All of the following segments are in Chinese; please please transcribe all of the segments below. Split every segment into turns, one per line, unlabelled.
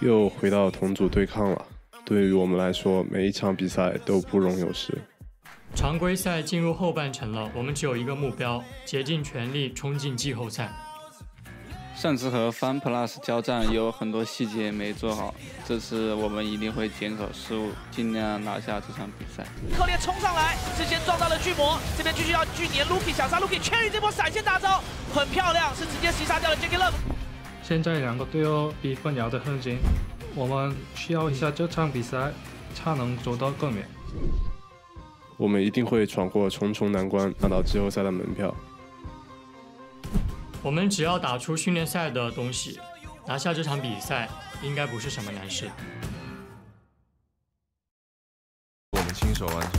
又回到同组对抗了。对于我们来说，每一场比赛都不容有失。
常规赛进入后半程了，我们只有一个目标，竭尽全力冲进季后赛。
上次和 FunPlus 交战有很多细节没做好，这次我们一定会减少失误，尽量拿下这场比赛。
克烈冲上来，之前撞到了巨魔，这边继续要巨黏 Luki， 想杀 Luki，Cherry 这波闪现大招很漂亮，是直接击杀掉了 Jackie Love。
现在两个队友比分咬得很紧，我们需要一下这场比赛，才能走得更远。
我们一定会闯过重重难关，拿到季后赛的门票。
我们只要打出训练赛的东西，拿下这场比赛应该不是什么难事。
我们亲手完成。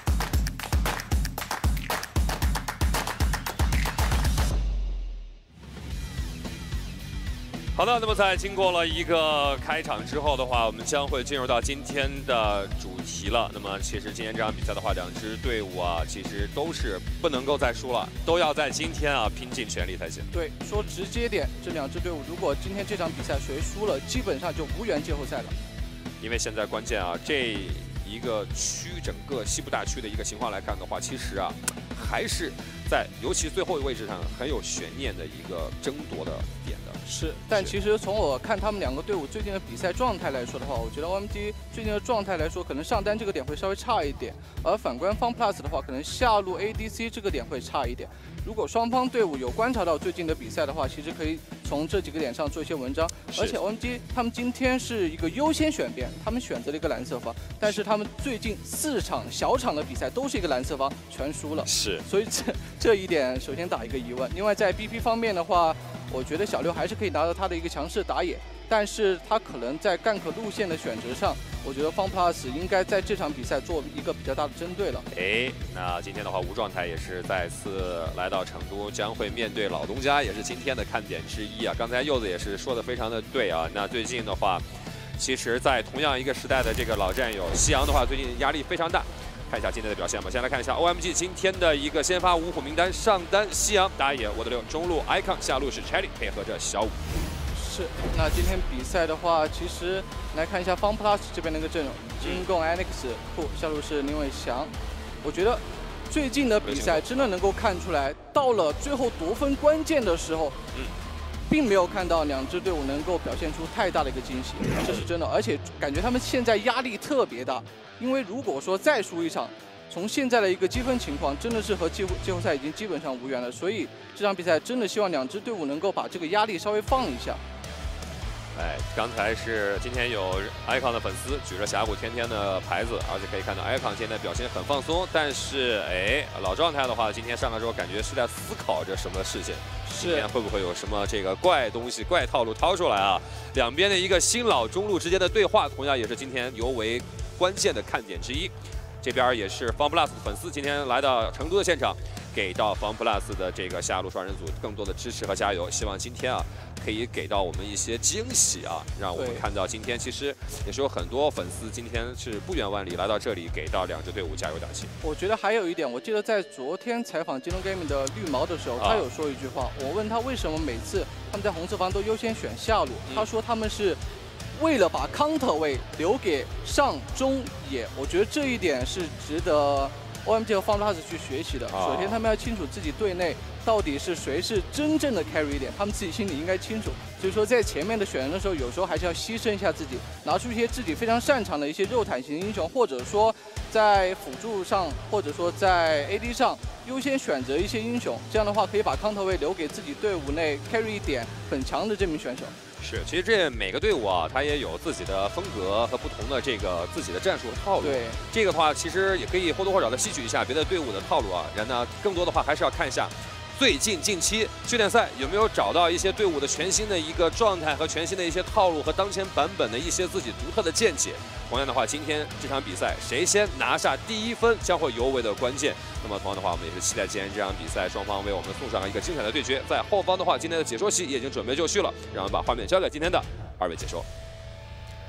好的，那么在经过了一个开场之后的话，我们将会进入到今天的主题了。那么其实今天这场比赛的话，两支队伍啊，其实都是不能够再输了，都要在今天啊拼尽全力才行。
对，说直接点，这两支队伍如果今天这场比赛谁输了，基本上就无缘季后赛了。
因为现在关键啊，这一个区整个西部大区的一个情况来看的话，其实啊，还是在尤其最后位置上很有悬念的一个争夺的点的。
是，但其实从我看他们两个队伍最近的比赛状态来说的话，我觉得 OMG 最近的状态来说，可能上单这个点会稍微差一点，而反观FunPlus 的话，可能下路 ADC 这个点会差一点。如果双方队伍有观察到最近的比赛的话，其实可以从这几个点上做一些文章。而且 OMG 他们今天是一个优先选边，他们选择了一个蓝色方，但是他们最近4场小场的比赛都是一个蓝色方，全输了。
是，
所以这一点首先打一个疑问。另外在 BP 方面的话，我觉得小六还是可以拿到他的一个强势打野，但是他可能在gank路线的选择上，我觉得FunPlus应该在这场比赛做一个比较大的针对了。
那今天的话，无状态也是再次来到成都，将会面对老东家，也是今天的看点之一啊。刚才柚子也是说的非常的对啊。那最近的话，其实，在同样一个时代的这个老战友夕阳的话，最近压力非常大。看一下今天的表现吧。先来看一下 OMG 今天的一个先发五虎名单，上单夕阳打野我的6，中路 Icon， 下路是 Cherry 配合着小五。
是，那今天比赛的话，其实来看一下 FunPlus 这边的一个阵容，金贡 Alex 库，下路是林伟翔。我觉得最近的比赛真的能够看出来，到了最后夺分关键的时候，并没有看到两支队伍能够表现出太大的一个惊喜，这是真的。而且感觉他们现在压力特别大，因为如果说再输一场，从现在的一个积分情况，真的是和季后赛已经基本上无缘了。所以这场比赛真的希望两支队伍能够把这个压力稍微放一下。
刚才是今天有 Icon 的粉丝举着峡谷天天的牌子，而且可以看到 Icon 现在表现很放松，但是老状态的话，今天上来之后感觉是在思考着什么事情，今天会不会有什么这个怪东西、怪套路掏出来啊？两边的一个新老中路之间的对话，同样也是今天尤为关键的看点之一。这边也是 FunPlus 的粉丝今天来到成都的现场，给到 FunPlus 的这个下路双人组更多的支持和加油。希望今天啊，可以给到我们一些惊喜啊，让我们看到今天其实也是有很多粉丝今天是不远万里来到这里，给到两支队伍加油打气。
我觉得还有一点，我记得在昨天采访京东 Gaming 的绿毛的时候，他有说一句话，我问他为什么每次他们在红色方都优先选下路，他说他们是为了把 counter 位留给上中野，我觉得这一点是值得 OMG 和 FunPlus 去学习的。首先，他们要清楚自己队内到底是谁是真正的 carry 点，他们自己心里应该清楚。所以说，在前面的选人的时候，有时候还是要牺牲一下自己，拿出一些自己非常擅长的一些肉坦型英雄，或者说在辅助上，或者说在 AD 上优先选择一些英雄。这样的话，可以把 counter 位留给自己队伍内 carry 点很强的这名选手。
是，其实这每个队伍啊，它也有自己的风格和不同的这个自己的战术和套路。
对，
这个的话，其实也可以或多或少的吸取一下别的队伍的套路啊。然后呢，更多的话还是要看一下近期训练赛有没有找到一些队伍的全新的一个状态和全新的一些套路和当前版本的一些自己独特的见解。同样的话，今天这场比赛谁先拿下第1分将会尤为的关键。那么同样的话，我们也是期待今天这场比赛双方为我们送上一个精彩的对决。在后方的话，今天的解说席也已经准备就绪了，让我们把画面交给今天的2位解说。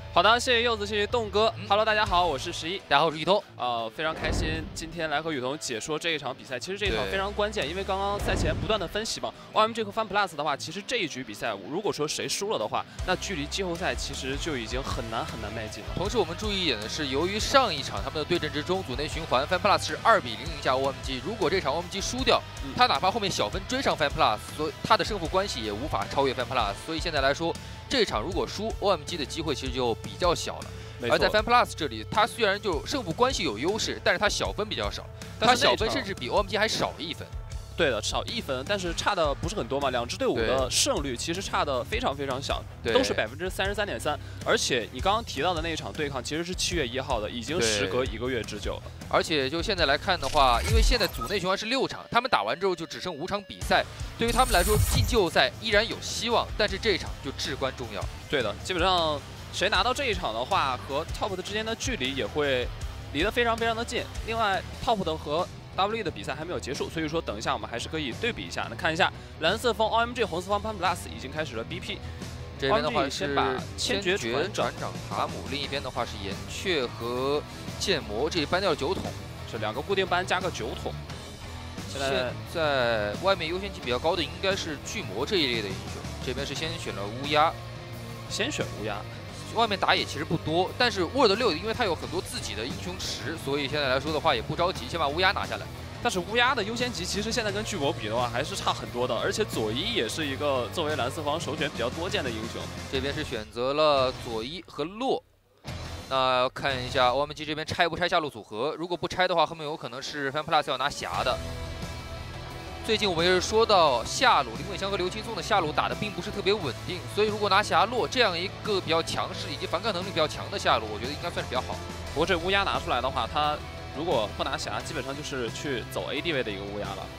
好的，谢谢柚子，谢谢栋哥。Hello， 大家好，我是11，
大家好，我是雨桐。
非常开心今天来和雨桐解说这一场比赛。其实这一场非常关键，因为刚刚赛前不断的分析嘛 ，OMG 和 FunPlus 的话，其实这一局比赛如果说谁输了的话，那距离季后赛其实就已经很难迈进了。
同时我们注意一点的是，由于上一场他们的对阵之中，组内循环 FunPlus 是2比0赢下 OMG， 如果这场 OMG 输掉，他哪怕后面小分追上 FunPlus， 所以他的胜负关系也无法超越 FunPlus。所以现在来说，这场如果输 ，OMG 的机会其实就比较小了。而在 FunPlus 这里，他虽然就胜负关系有优势，但是他小分比较少，他小分甚至比 OMG 还少1分。
对的，少1分，但是差的不是很多嘛。2支队伍的胜率其实差的非常小，都是33.3%。而且你刚刚提到的那一场对抗，其实是7月1号的，已经时隔1个月之久了。
而且就现在来看的话，因为现在组内循环是6场，他们打完之后就只剩5场比赛，对于他们来说进季后赛依然有希望，但是这一场就至关重要。
对的，基本上谁拿到这一场的话，和 Top 的之间的距离也会离得非常的近。另外 Top 的和W 的比赛还没有结束，所以说等一下我们还是可以对比一下。那看一下蓝色方 OMG， 红色方 FunPlus 已经开始了 BP。
这边的话是
先把千珏
船长塔姆，另一边的话是岩雀和剑魔，这里搬掉了9桶，
是2个固定班加个9桶。
现在外面优先级比较高的应该是巨魔这一类的英雄，这边是先选了乌鸦，
先选乌鸦。
外面打野其实不多，但是沃尔德6因为他有很多自己的英雄池，所以现在来说的话也不着急，先把乌鸦拿下来。
但是乌鸦的优先级其实现在跟巨魔比的话还是差很多的，而且佐伊也是一个作为蓝四方首选比较多见的英雄。
这边是选择了佐伊和洛。那看一下 OMG 这边拆不拆下路组合，如果不拆的话，后面有可能是 FunPlus 要拿霞的。最近我们也是说到下路林伟香和刘青松的下路打得并不是特别稳定，所以如果拿霞洛这样一个比较强势以及反抗能力比较强的下路，我觉得应该算是比较好。
不过这乌鸦拿出来的话，他如果不拿霞，基本上就是去走 AD 位的一个乌鸦了。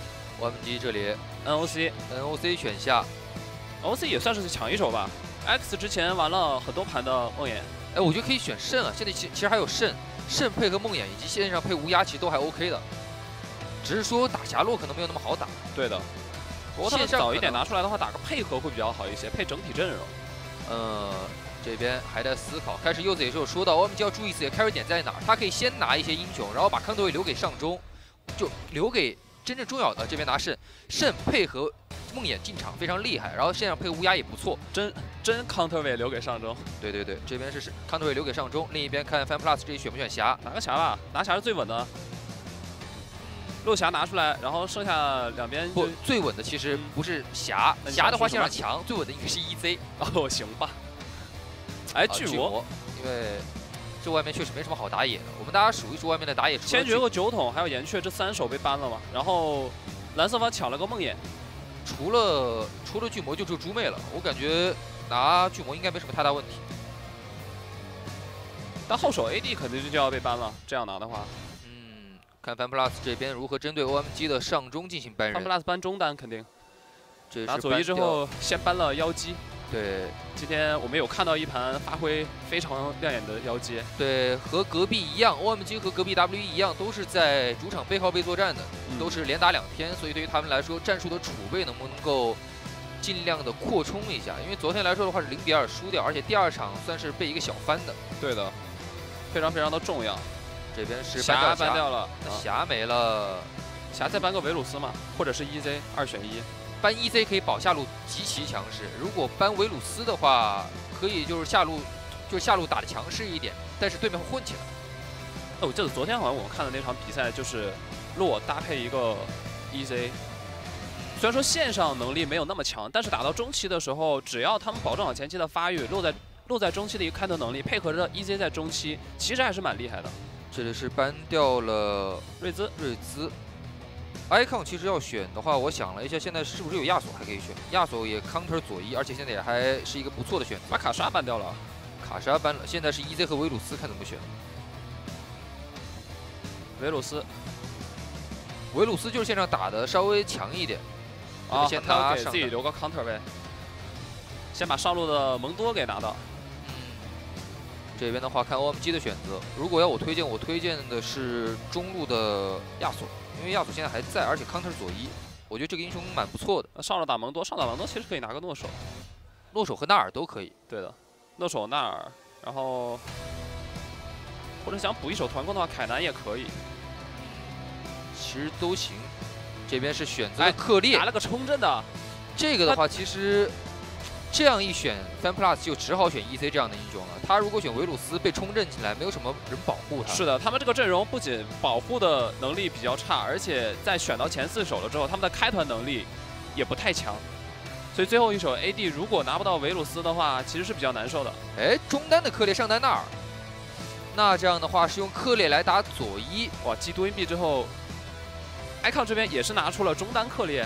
OMG 这里
NOC
选下
，NOC 也算是抢一手吧。X 之前玩了很多盘的梦魇，
哎，我觉得可以选慎啊。现在其实还有慎配合梦魇以及线上配乌鸦，其实都还 OK 的。只是说打霞洛可能没有那么好打。
对的。不过他们早一点拿出来的话，打个配合会比较好一些，配整体阵容。
这边还在思考。开始柚子也是有说到，我们就要注意自己的开始点在哪儿。他可以先拿一些英雄，然后把康德位留给上中，就留给真正重要的。这边拿慎配合梦魇进场非常厉害，然后线上配乌鸦也不错。
真康特位留给上中。
对，这边是康特位留给上中。另一边看 FunPlus 这里选不选霞？
拿个霞吧，拿霞是最稳的。落霞拿出来，然后剩下两边
不最稳的其实不是霞，霞的话线上强，最稳的应该是 EZ。
哦，行吧。哎，巨魔，
因为这外面确实没什么好打野的。我们大家数一数外面的打野，
千珏和9桶还有岩雀这3手被ban了嘛？然后蓝色方抢了个梦魇，
除了巨魔就只有猪妹了。我感觉拿巨魔应该没什么太大问题。
但后手 AD 肯定就要被ban了，这样拿的话。
看 FunPlus 这边如何针对 OMG 的上中进行ban人。
FunPlus ban中单肯定。
这是
拿佐伊之后先ban了妖姬。
对，
今天我们有看到一盘发挥非常亮眼的妖姬。
对，和隔壁一样 ，OMG 和隔壁 WE 一样，都是在主场背靠背作战的，都是连打2天，所以对于他们来说，战术的储备能不能够尽量的扩充一下？因为昨天来说的话是0比2输掉，而且第2场算是被一个小翻的。
对的，非常的重要。
这边是
霞搬掉了，
霞没了，
霞再搬个维鲁斯嘛，或者是 EZ2选1。
搬 EZ 可以保下路极其强势，如果搬维鲁斯的话，可以就是下路打得强势一点，但是对面会混起来。
我记得昨天好像我看的那场比赛就是洛搭配一个 EZ， 虽然说线上能力没有那么强，但是打到中期的时候，只要他们保证好前期的发育，落在中期的一个开头能力，配合着 EZ 在中期，其实还是蛮厉害的。
这里是搬掉了瑞兹。icon 其实要选的话，我想了一下，现在是不是有亚索还可以选？亚索也 counter 佐伊，而且现在也还是一个不错的选择。
把卡莎搬掉了，
卡莎搬了，现在是 EZ 和维鲁斯，看怎么选。维鲁斯就是线上打的稍微强一点。
啊，先他给自己留个 counter 呗。先把上路的蒙多给拿到。
这边的话看 OMG 的选择，如果要我推荐的是中路的亚索。因为亚索现在还在，而且康特是佐伊，我觉得这个英雄蛮不错的。
上了打蒙多，其实可以拿个诺手，
诺手和纳尔都可以。
对的，诺手纳尔， 然后或者想补一手团攻的话，凯南也可以，
其实都行。这边是选择了克烈，
拿了个冲阵的。
这个的话，其实这样一选 FunPlus 就只好选 EC 这样的英雄了。他如果选维鲁斯被冲阵起来，没有什么人保护他。
是的，他们这个阵容不仅保护的能力比较差，而且在选到前4手了之后，他们的开团能力也不太强。所以最后一手 AD 如果拿不到维鲁斯的话，其实是比较难受的。
哎，中单的克烈上单纳尔，那这样的话是用克烈来打左一。
哇，击多音币之后。icon 这边也是拿出了中单克烈，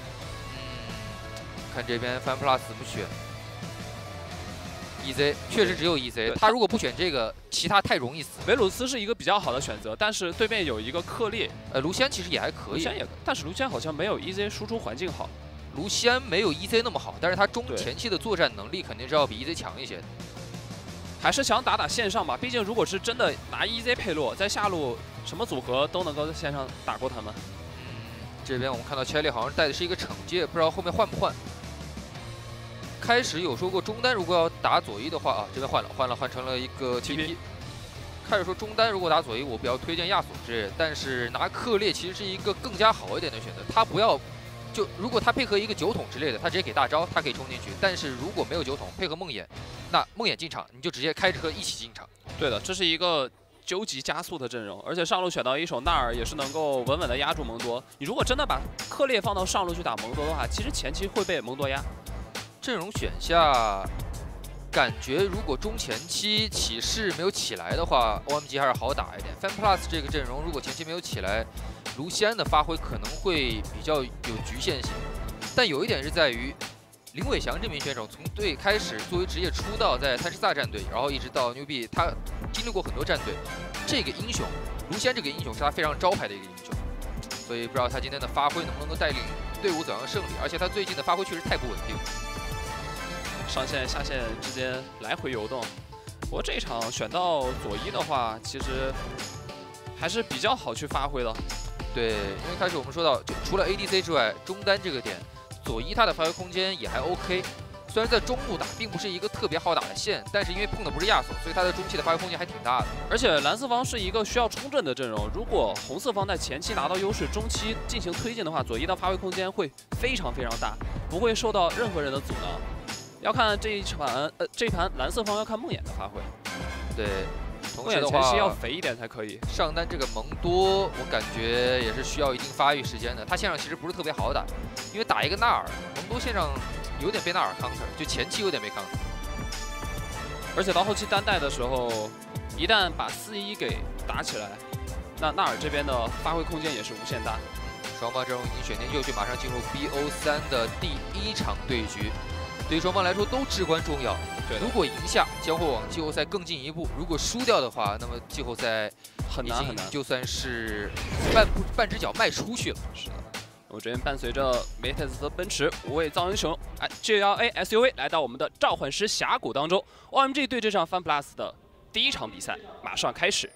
看这边 FunPlus 怎么选。EZ 确实只有 EZ， 他如果不选这个，其他太容易死。
维鲁斯是一个比较好的选择，但是对面有一个克烈，
卢锡安其实也还可以，
卢锡安也，但是卢锡安好像没有 EZ 输出环境好。
卢锡安没有 EZ 那么好，但是他中前期的作战能力肯定是要比 EZ 强一些的。
还是想打线上吧，毕竟如果是真的拿 EZ 配洛，在下路什么组合都能够在线上打过他们。
这边我们看到 Cherry 好像带的是一个惩戒，不知道后面换不换。开始有说过中单如果要打左一的话啊，这边换成了一个 TP。开始说中单如果打左一，我比较推荐亚索之类，但是拿克烈其实是一个更加好一点的选择。他不要就如果他配合一个9筒之类的，他直接给大招，他可以冲进去。但是如果没有9筒，配合梦魇，那梦魇进场你就直接开车一起进场。
对的，这是一个。究极加速的阵容，而且上路选到一手纳尔也是能够稳稳的压住蒙多。你如果真的把克烈放到上路去打蒙多的话，其实前期会被蒙多压。
阵容选下，感觉如果中前期起势没有起来的话 ，OMG 还是好打一点。FunPlus 这个阵容如果前期没有起来，卢锡安的发挥可能会比较有局限性。但有一点是在于。林伟翔这名选手从队开始作为职业出道，在泰士萨战队，然后一直到牛逼，他经历过很多战队。这个英雄，卢锡安这个英雄是他非常招牌的一个英雄，所以不知道他今天的发挥能不能够带领队伍走向胜利。而且他最近的发挥确实太不稳定，
上线下线之间来回游动。不过这一场选到左一的话，其实还是比较好去发挥的。
对，因为开始我们说到，就除了 ADC 之外，中单这个点。左一他的发挥空间也还 OK， 虽然在中路打并不是一个特别好打的线，但是因为碰的不是亚索，所以他的中期的发挥空间还挺大的。
而且蓝色方是一个需要冲阵的阵容，如果红色方在前期拿到优势，中期进行推进的话，左一的发挥空间会非常非常大，不会受到任何人的阻挠。要看这一盘蓝色方要看梦魇的发挥。
对。
梦魇前期要肥一点才可以。
上单这个蒙多，我感觉也是需要一定发育时间的。他线上其实不是特别好打，因为打一个纳尔，蒙多线上有点被纳尔 counter， 就前期有点被 counter。
而且到后期单带的时候，一旦把4-1给打起来，那纳尔这边的发挥空间也是无限大。
双方阵容已经选定就绪，马上进入 BO3的第1场对局。对于双方来说都至关重要。如果赢下，将会往季后赛更进一步；如果输掉的话，那么季后赛
很难很难，
就算是半只脚迈出去了。
是的。我这边伴随着梅泰斯的奔驰5位造英雄，GLA SUV 来到我们的召唤师峡谷当中。OMG 对这场 FunPlus 的第1场比赛马上开始。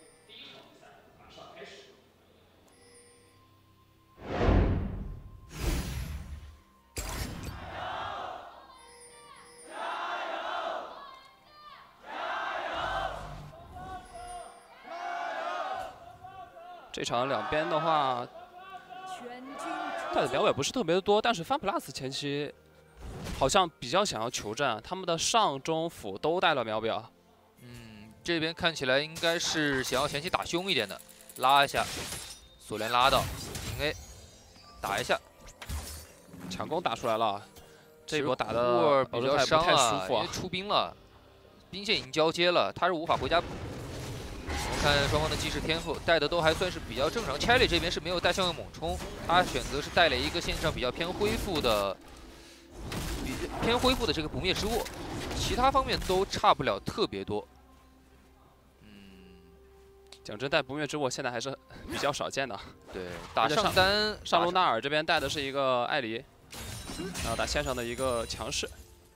这场两边的话，带的秒也不是特别的多，但是 FunPlus 前期好像比较想要求战，他们的上中辅都带了秒表。
这边看起来应该是想要前期打凶一点的，拉一下，锁链拉到，平 A， 打一下，
强攻打出来了，这一波打的
比较伤啊，
因
为出兵了，兵线已经交接了，他是无法回家补。我们看双方的技术天赋带的都还算是比较正常。Cherry 这边是没有带效应猛冲，他选择是带了一个线上比较偏恢复的这个不灭之握，其他方面都差不了特别多。
讲真，带不灭之握现在还是比较少见的。
对，打上单
上路纳尔这边带的是一个艾黎，然后打线上的一个强势。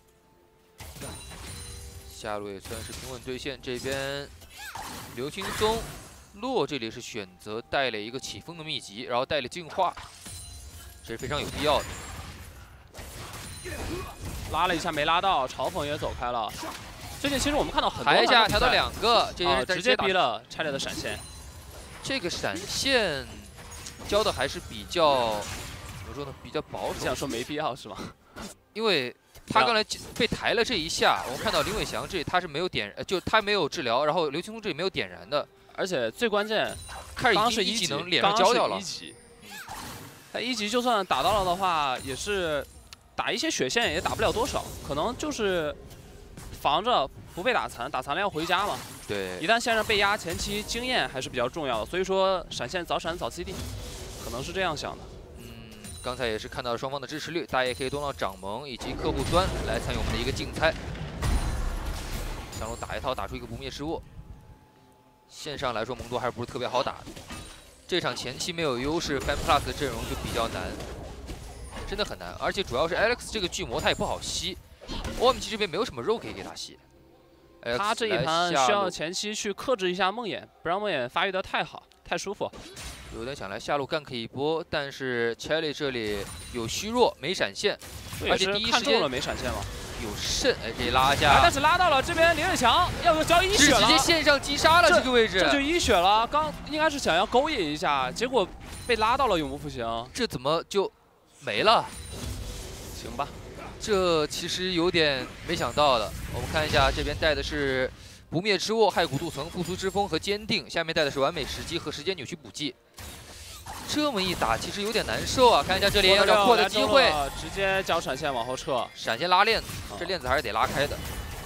下路也算是平稳对线，这边。刘青松、洛这里是选择带了一个起风的秘籍，然后带了净化，这是非常有必要的。
拉了一下没拉到，嘲讽也走开了。 最近其实我们看到很多
台下调到2个，这也是
直接逼了拆裂的闪现。
这个闪现教的还是比较怎么说呢？比较保守。
这样说没必要是吗？
因为他刚才被抬了这一下，我们看到林伟翔这里他是没有点，就他没有治疗，然后刘青松这里没有点燃的，
而且最关键，
开始
刚是
一技能脸上焦掉了。
他1级就算打到了的话，也是打一些血线也打不了多少，可能就是防着不被打残，打残了要回家嘛。
对，
一旦线上被压，前期经验还是比较重要的，所以说闪现早 CD， 可能是这样想的。
刚才也是看到了双方的支持率，大家也可以动到掌盟以及客户端来参与我们的一个竞猜。降龙打一套打出一个不灭之握，线上来说蒙多还是不是特别好打的。这场前期没有优势 ，FanPlus 的阵容就比较难，真的很难。而且主要是 Alex 这个巨魔他也不好吸 ，OMG 这边没有什么肉可以给他吸。
他这一盘需要前期去克制一下梦魇，不让梦魇发育的太好、太舒服。
有点想来下路gank一波，但是 Cherry 这里有虚弱，没闪现，而且第一时间
了没闪现吗？
有肾，哎，这里拉一下，
但是拉到了这边林伟强要交1血了，
直接线上击杀了这个位置，
这就1血了。刚应该是想要勾引一下，结果被拉到了永不复兴，
这怎么就没了？
行吧。
这其实有点没想到的。我们看一下，这边带的是不灭之握、骸骨镀层、复苏之风和坚定，下面带的是完美时机和时间扭曲补剂。这么一打，其实有点难受啊！看一下这里要找破的机会，
直接交闪现往后撤，
闪现拉链子，这链子还是得拉开的。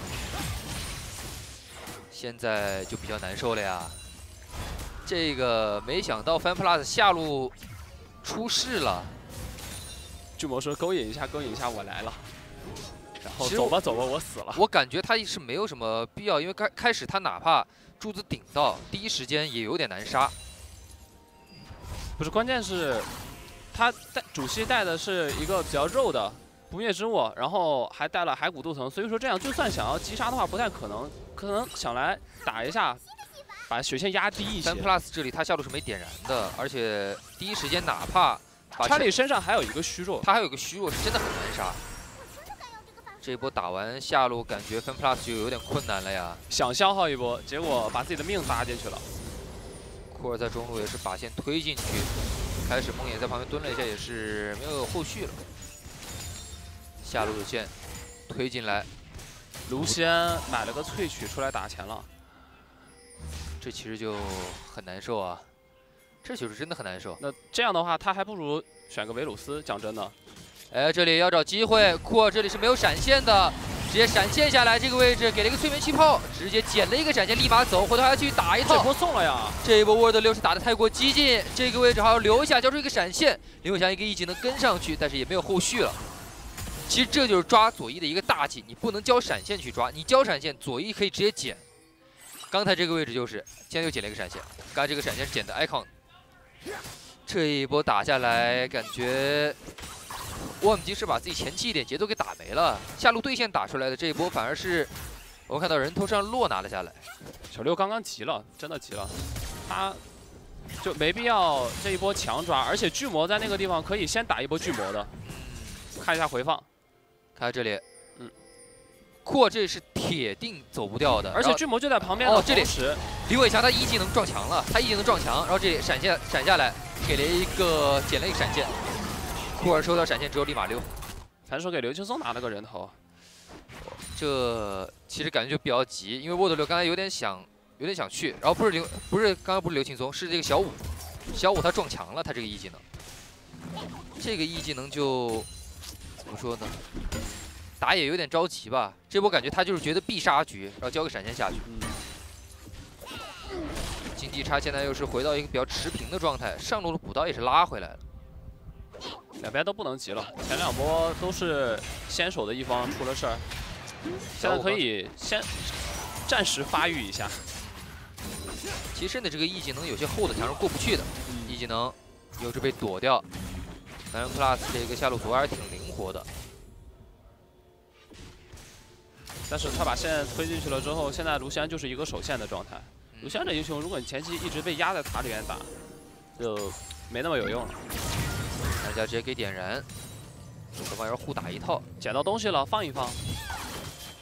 现在就比较难受了呀。这个没想到 FanPlus 下路出事了。
巨魔说勾引一下，勾引一下，我来了。然后走吧走吧，我死了。
我感觉他是没有什么必要，因为开始他哪怕柱子顶到，第一时间也有点难杀。
不是，关键是他主系带的是一个比较肉的不灭之握，然后还带了骸骨镀层，所以说这样就算想要击杀的话不太可能，可能想来打一下，把血线压低一些。
FanPlus 这里他下路是没点燃的，而且第一时间哪怕
查理身上还有一个虚弱，
他还有一个虚弱，是真的很难杀。这一波打完下路，感觉 FanPlus 就有点困难了呀。
想消耗一波，结果把自己的命搭进去了。
库尔在中路也是把线推进去，开始梦魇在旁边蹲了一下，也是没有后续了。下路的线推进来，
卢锡买了个萃取出来打钱了，
这其实就很难受啊。这就是真的很难受。
那这样的话，他还不如选个维鲁斯。讲真的，
哎，这里要找机会，库尔这里是没有闪现的，直接闪现下来，这个位置给了一个催眠气泡，直接捡了一个闪现，立马走，回头还要继续打一套。
这波送了呀！
这一波 Word 6是打得太过激进，这个位置还要留一下，交出一个闪现，林伟翔一个 E 技能跟上去，但是也没有后续了。其实这就是抓左翼的一个大忌，你不能交闪现去抓，你交闪现左翼可以直接捡。刚才这个位置就是，现在又捡了一个闪现，刚才这个闪现是捡的 Icon。这一波打下来，感觉OMG是把自己前期一点节奏给打没了。下路对线打出来的这一波，反而是我们看到人头上落拿了下来。
小六刚刚急了，真的急了，他就没必要这一波强抓，而且巨魔在那个地方可以先打一波巨魔的。看一下回放，
看这里，库尔这是铁定走不掉的，
而且巨魔就在旁边。
哦，这里李伟强他一技能撞墙了，他一技能撞墙，然后这里闪下来，给了一个捡了一个闪现。库尔收到闪现之后立马溜，
反手给刘青松拿了个人头。
这其实感觉就比较急，因为沃德六刚才有点想去，然后不是刚刚不是刘青松，是这个小五他撞墙了，他这个 E 技能，这个 E 技能就怎么说呢？打野有点着急吧，这波感觉他就是觉得必杀局，然后交个闪现下去。经济差现在又是回到一个比较持平的状态，上路的补刀也是拉回来了。
两边都不能急了，前两波都是先手的一方出了事儿，现在可以先暂时发育一下。
其实呢，这个 E 技能有些厚的墙是过不去的，E 技能又是被躲掉。FanPlus 这个下路组还是挺灵活的。
但是他把线推进去了之后，现在卢锡安就是一个守线的状态。卢锡安这英雄，如果你前期一直被压在塔里面打，就没那么有用了。
大家直接可以点燃，双方要互打一套，
捡到东西了放一放。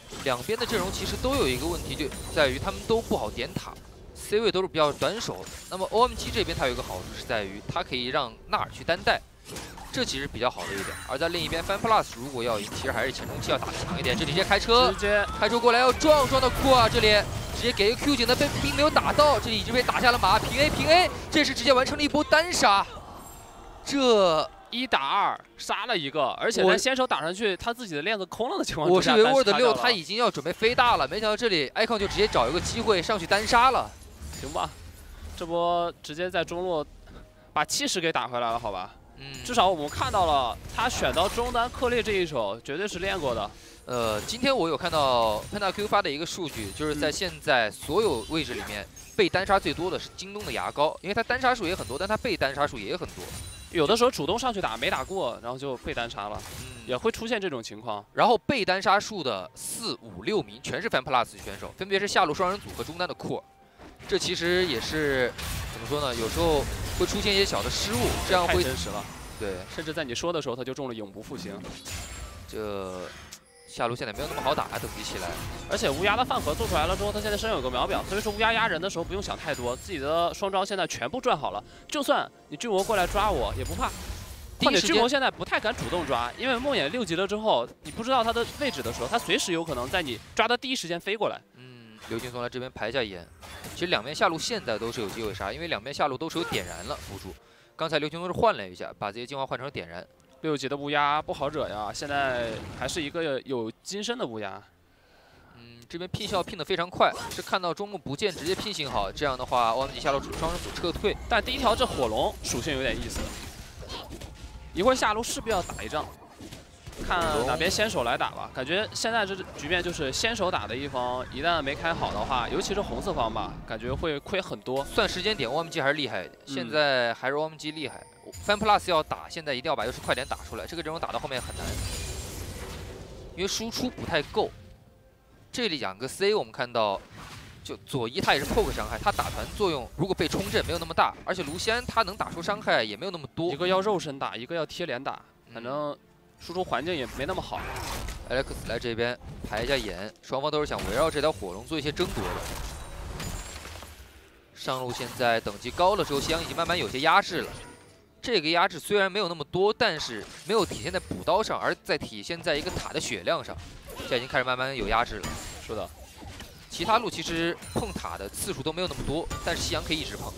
两边的阵容其实都有一个问题，就在于他们都不好点塔 ，C 位都是比较短手。那么 OMG 这边它有一个好处是在于它可以让纳尔去单带，这其实比较好的一点。而在另一边 FunPlus 如果要赢，其实还是前中期要打得强一点。这里直接开车过来要撞到库啊，这里直接给一个 Q 井的并没有打到，这里已经被打下了马，平 A， 这是直接完成了一波单杀，这。
1打2杀了一个，而且在先手打上去，他自己的链子空了的情况之下，
我是以为 Word 6他已经要准备飞大了，没想到这里 icon 就直接找一个机会上去单杀了。
行吧，这波直接在中路把70给打回来了，好吧？至少我们看到了他选到中单克烈这一手，绝对是练过的。
今天我有看到 PandaQ 发的一个数据，就是在现在所有位置里面被单杀最多的是京东的牙膏，因为他单杀数也很多，但他被单杀数也很多。
有的时候主动上去打没打过，然后就被单杀了，也会出现这种情况。
然后被单杀数的4、5、6名全是 FunPlus 选手，分别是下路双人组和中单的core。这其实也是怎么说呢？有时候会出现一些小的失误，这样会
太真实了。
对，
甚至在你说的时候，他就中了永不复兴。
这。 下路现在没有那么好打啊，等级起来。
而且乌鸦的饭盒做出来了之后，他现在身上有个秒表，所以说乌鸦压人的时候不用想太多，自己的双招现在全部转好了。就算你巨魔过来抓我也不怕，况且巨魔现在不太敢主动抓，因为梦魇6级了之后，你不知道他的位置的时候，他随时有可能在你抓的第一时间飞过来。
刘劲松来这边排一下眼。其实两边下路现在都是有机会杀，因为两边下路都是有点燃了辅助。刚才刘劲松是换了一下，把这些进化换成了点燃。
6级的乌鸦不好惹呀，现在还是一个有金身的乌鸦。
这边聘效聘得非常快，是看到中路不见直接聘行好，这样的话 OMG 下路双人组撤退。
但第一条这火龙属性有点意思，一会儿下路势必要打一仗，看哪边先手来打吧。感觉现在这局面就是先手打的一方，一旦没开好的话，尤其是红色方吧，感觉会亏很多。
算时间点 OMG 还是厉害的，现在还是 OMG 厉害。 FunPlus 要打，现在一定要把优势快点打出来。这个阵容打到后面很难，因为输出不太够。这里两个 C 我们看到，就左一他也是 poke 伤害，他打团作用如果被冲阵没有那么大，而且卢锡安他能打出伤害也没有那么多。
一个要肉身打，一个要贴脸打，反正输出环境也没那么好。
Alex 来这边排一下眼，双方都是想围绕这条火龙做一些争夺的。上路现在等级高了之后，夕阳已经慢慢有些压制了。 这个压制虽然没有那么多，但是没有体现在补刀上，而在体现在一个塔的血量上。现在已经开始慢慢有压制了。
是的，
其他路其实碰塔的次数都没有那么多，但是夕阳可以一直碰。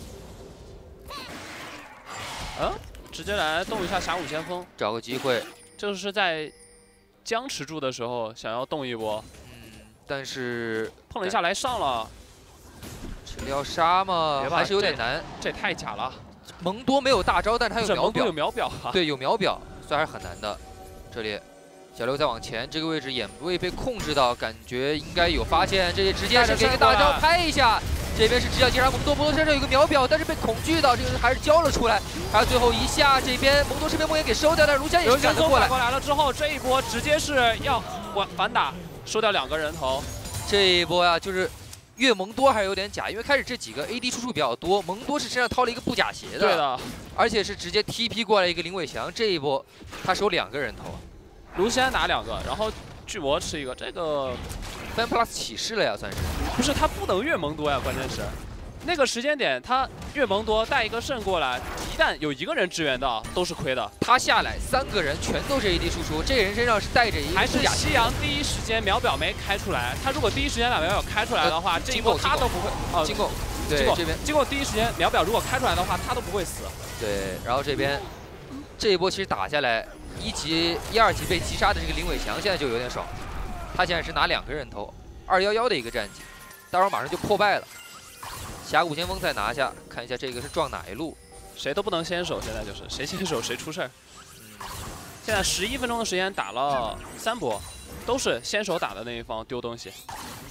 直接来动一下峡谷先锋，
找个机会。
这是在僵持住的时候想要动一波，
但是
碰了一下来上了。
这里要杀吗？还是有点难。
这也太假了。
蒙多没有大招，但是他有秒表，
有秒表啊。
对，有秒表，所以还是很难的。这里小刘再往前，这个位置眼位被控制到，感觉应该有发现。这里直接是给个大招拍一下，这边是直接击杀蒙多，蒙多身上有个秒表，但是被恐惧到，这个还是交了出来。还有最后一下，这边蒙多是被梦魇给收掉，但是卢锡安也是赶得过来。
过来了之后，这一波直接是要反打，收掉2个人头。
这一波呀，就是。 越蒙多还是有点假，因为开始这几个 AD 输出比较多，蒙多是身上掏了一个布甲鞋的，
对的，
而且是直接 TP 过来一个林伟翔，这一波他收2个人头，
卢锡安拿2个，然后巨魔吃一个，这个
FunPlus 起势了呀，算是，
不是他不能越蒙多呀，关键是那个时间点他越蒙多带一个肾过来，一旦有1个人支援到都是亏的，
他下来3个人全都是 AD 输出，这人身上是带着一个
还是夕阳第一时间秒表没开出来，他如果第一时间把秒表开出来的话，这一波他都不会
进攻，对这边
经过第一时间秒表如果开出来的话，他都不会死。
对，然后这边这一波其实打下来，1级、1、2级被击杀的这个林伟翔现在就有点爽，他现在是拿2个人头，211的一个战绩，待会儿马上就破败了。峡谷先锋再拿下，看一下这个是撞哪一路，
谁都不能先手，现在就是谁先手谁出事儿。现在11分钟的时间打了3波，都是先手打的那一方丢东西。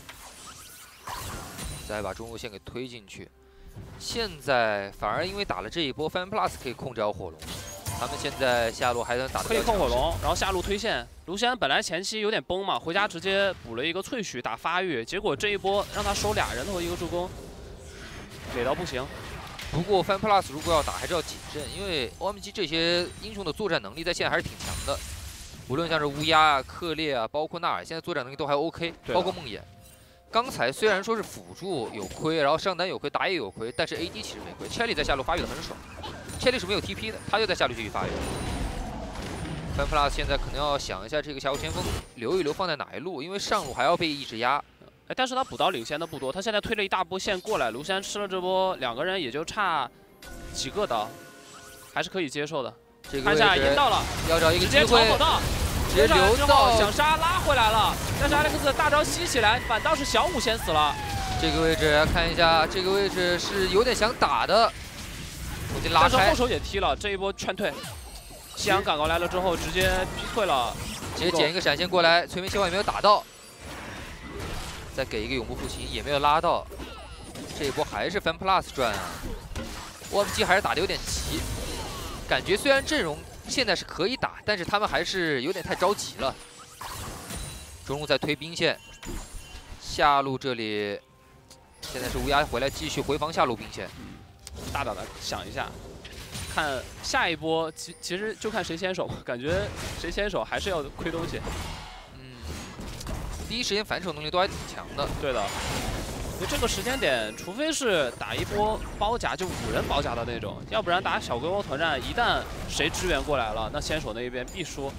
再把中路线给推进去，现在反而因为打了这一波 FunPlus 可以控制好火龙，他们现在下路还能打得
可以控火龙，然后下路推线。卢锡安本来前期有点崩嘛，回家直接补了一个萃取打发育，结果这一波让他收2人头1个助攻。 给到不行，
不过 FunPlus 如果要打还是要谨慎，因为 OMG 这些英雄的作战能力在现在还是挺强的。 无论像是乌鸦啊、克烈啊，包括纳尔，现在作战能力都还 OK， 包括梦魇。刚才虽然说是辅助有亏，然后上单有亏，打野有亏，但是 AD 其实没亏。Cherry 在下路发育的很爽，Cherry 是没有 TP 的，他就在下路继续发育。FunPlus 现在可能要想一下这个峡谷先锋留一留放在哪一路，因为上路还要被一直压。
但是他补刀领先的不多，他现在推了一大波线过来，卢锡安吃了这波，2个人也就差几个刀，还是可以接受的。
这个
看一下阴到了，
要找一个
直接嘲讽到。
直接留到
想杀拉回来了，但是 Alex 大招吸起来，反倒是小五先死了。
这个位置看一下，这个位置是有点想打的，我就拉开。
但是后手也踢了，这一波劝退。夕阳赶过来了之后，直接逼退了，
直接捡一个闪现过来，催眠切换也没有打到，再给一个永不复秦也没有拉到。这一波还是 FunPlus 赚啊 ，OMG 还是打得有点急，感觉虽然阵容 现在是可以打，但是他们还是有点太着急了。中路在推兵线，下路这里现在是乌鸦回来继续回防下路兵线。
大胆的想一下，看下一波，其实就看谁先手，感觉谁先手还是要亏东西。
第一时间反手能力都还挺强的。
对的。 就这个时间点，除非是打一波包夹，就5人包夹的那种，要不然打小规模团战，一旦谁支援过来了，那先手那一边必输。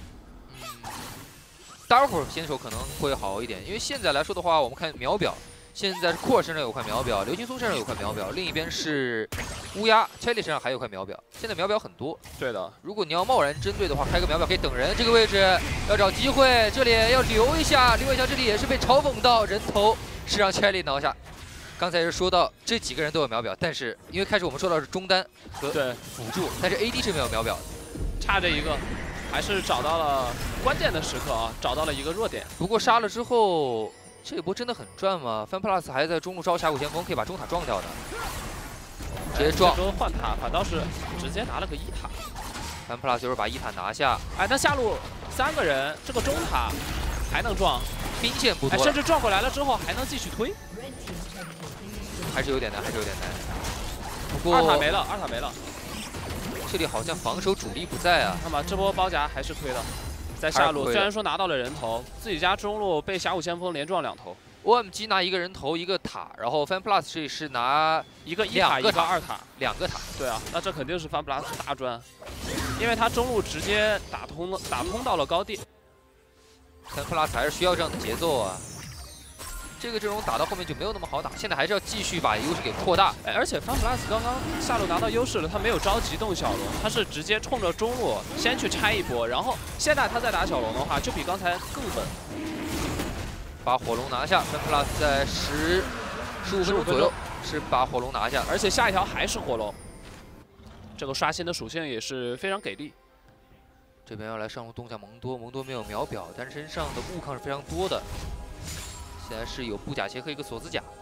待会儿先手可能会好一点，因为现在来说的话，我们看秒表，现在是库尔身上有块秒表，刘青松身上有块秒表，另一边是乌鸦 Cherry 身上还有块秒表，现在秒表很多。
对的，
如果你要贸然针对的话，开个秒表可以等人。这个位置要找机会，这里要留一下，刘伟强这里也是被嘲讽到，人头是让 Cherry 挠下。 刚才是说到这几个人都有秒表，但是因为开始我们说到是中单和辅助，但是 AD 是没有秒表的，
差这一个，还是找到了关键的时刻啊，找到了一个弱点。
不过杀了之后，这一波真的很赚吗 ？FunPlus 还在中路招峡谷先锋，可以把中塔撞掉的，直接撞。
这波换塔反倒是直接拿了个1塔
，FunPlus 就是把1塔拿下。
哎，那下路3个人，这个中塔还能撞，
兵线不多，
甚至撞过来了之后还能继续推。
还是有点难，还是有点难。不过
2塔没了，2塔没了。
这里好像防守主力不在啊。
那么这波包夹还是亏的，在下路虽然说拿到了人头，自己家中路被峡谷先锋连撞2头。
OMG 拿1个人头1个塔，然后 FunPlus 这是拿
一个1塔1个2塔
，2个塔。
对啊，那这肯定是 FunPlus 大赚，因为他中路直接打通到了高地。
FunPlus 还是需要这样的节奏啊。 这个阵容打到后面就没有那么好打，现在还是要继续把优势给扩大。
哎，而且 FunPlus 刚刚下路拿到优势了，他没有着急动小龙，他是直接冲着中路先去拆一波，然后现在他再打小龙的话，就比刚才更稳。
把火龙拿下 ，FunPlus 在15分钟左右是把火龙拿下，
而且下一条还是火龙，这个刷新的属性也是非常给力。
这边要来上路动向蒙多，蒙多没有秒表，但是身上的物抗是非常多的。 现在是有布甲鞋和一个锁子甲，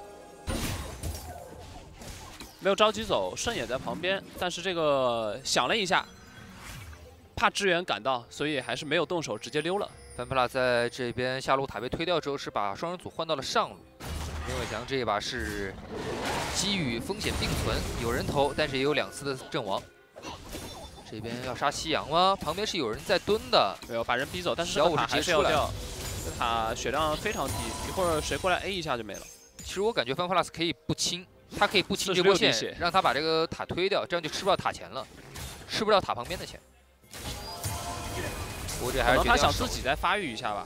没有着急走，慎也在旁边，但是这个想了一下，怕支援赶到，所以还是没有动手，直接溜了。
FunPlus 在这边下路塔被推掉之后，是把双人组换到了上路。林伟强这一把是机遇风险并存，有人头，但是也有2次的阵亡。这边要杀夕阳吗？旁边是有人在蹲的，
没有把人逼走，但是小五塔还是要掉。 这塔血量非常低，一会儿谁过来 A 一下就没了。
其实我感觉 FunPlus 可以不清，他可以不清这波线，让他把这个塔推掉，这样就吃不到塔钱了，吃不到塔旁边的钱。不过这还是
他想自己再发育一下吧。